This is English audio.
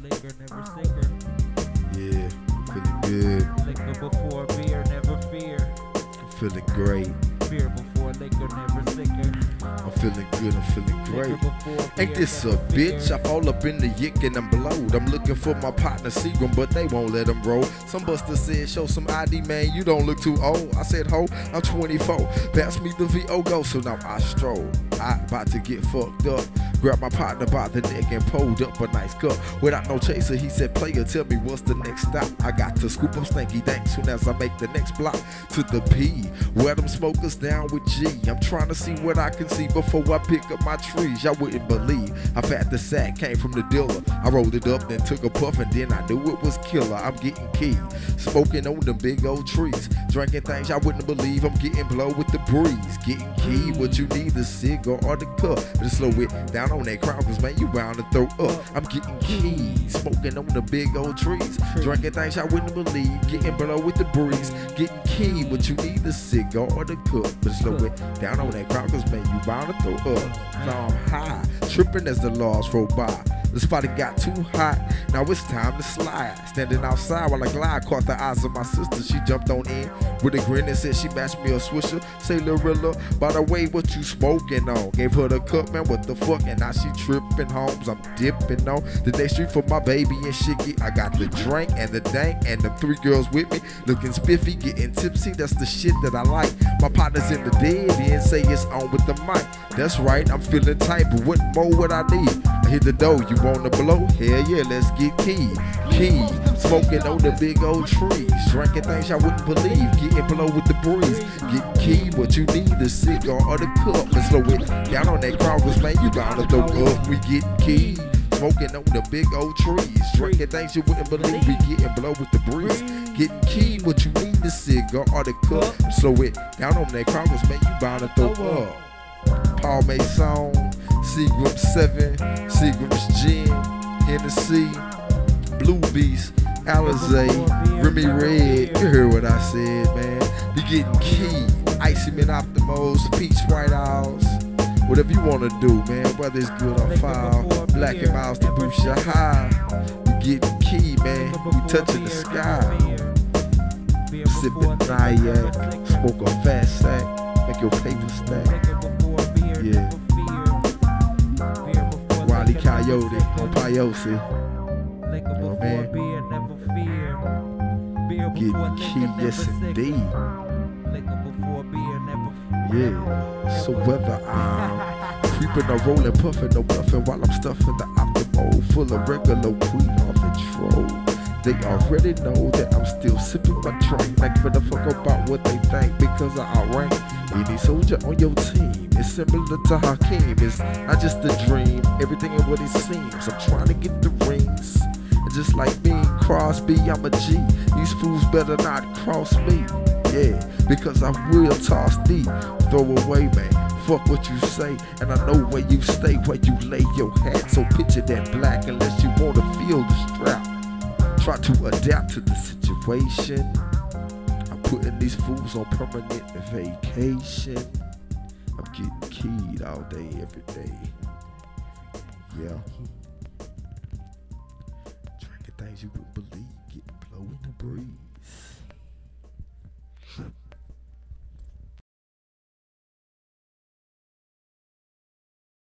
liquor, never sicker. Yeah, feeling good. Liquor before beer, never fear. Feeling great. Beer before liquor, never sicker. I'm feeling good, I'm feeling great. Liquor before beer, Ain't this a never bitch? fear. I fall up in the yick and I'm blowed. I'm looking for my partner Seagram, but they won't let him roll. Some buster said, show some ID, man, you don't look too old. I said, ho, I'm 24. Pass me the VO go, so now I stroll. I about to get fucked up. Grab my partner by the neck and pulled up a nice cup. Without no chaser, he said, player, tell me what's the next stop. I got to scoop up stanky dank soon as I make the next block to the P. Where them smokers down with G. I'm trying to see what I can see before I pick up my trees. Y'all wouldn't believe how fat the sack came from the dealer. I rolled it up, then took a puff, and then I knew it was killer. I'm getting key, smoking on them big old trees, drinking things y'all wouldn't believe. I'm getting blow with the breeze, getting key. What you need, a cigar or the cup? But slow it down on that crowd, cause man, you bound to throw up. I'm getting key, smoking on the big old trees, drinking things y'all wouldn't believe. Getting blow with the breeze, getting key. What you need, a cigar or the cup? But slow it down on that crowd, cause man, you bound to throw up. Now I'm high, tripping as the laws roll by. The spot it got too hot, now it's time to slide. Standing outside while I glide, caught the eyes of my sister. She jumped on in with a grin and said she matched me a swisher. Say, Lorilla, by the way, what you smoking on? Gave her the cup, man, what the fuck? And now she tripping homes, I'm dipping on the next street for my baby and shiggy. I got the drink and the dank and the 3 girls with me, looking spiffy, getting tipsy. That's the shit that I like. My partner's in the dead end, say it's on with the mic. That's right, I'm feeling tight, but what more would I need? I hit the door, you wanna blow? Hell yeah, let's get key. Key, smoking on the big old trees, drinking things I wouldn't believe, getting blow with the breeze. Get key, what you need, a cigar or the cup. And slow it down on that crowd, cause man, you bound to throw up. We get key, smoking on the big old trees, drinking things you wouldn't believe. We getting blow with the breeze. Getting key, what you need, a cigar or the cup. Slow it down on that crowd, cause man, you bound to throw up. Paul Mason, Seagram 7, Seagram's Gin, Hennessy, Blue Beast, Alizé, Remy Red. You heard what I said, man. Be getting key, Icy Men Optimos, Peach White Owls. Whatever you want to do, man, whether it's good or foul. Black and Miles to boost your high. We getting key, man. We touching the sky. Sipping Nyack, smoke a fat sack, make your paper stack. Yeah. Wile E. Coyote on Peyote. You know what I mean? Getting key, yes indeed. Yeah. So whether I'm creeping or rolling, puffing or bluffing while I'm stuffing the Optimo full of regular weed off intro, they already know that I'm still sipping my drink. Like for the fuck about what they think, because I outrank any soldier on your team. It's similar to Hakeem, it's not just a dream, everything is what it seems. I'm trying to get the rings, and just like me, Crosby, I'm a G. These fools better not cross me, yeah, because I will toss thee. Throw away, man, fuck what you say, and I know where you stay, where you lay your hat. So picture that black unless you wanna feel the strap. Try to adapt to the situation. I'm putting these fools on permanent vacation. I'm getting keyed all day, every day. Yeah. Drinking things you wouldn't believe, getting blow in the breeze.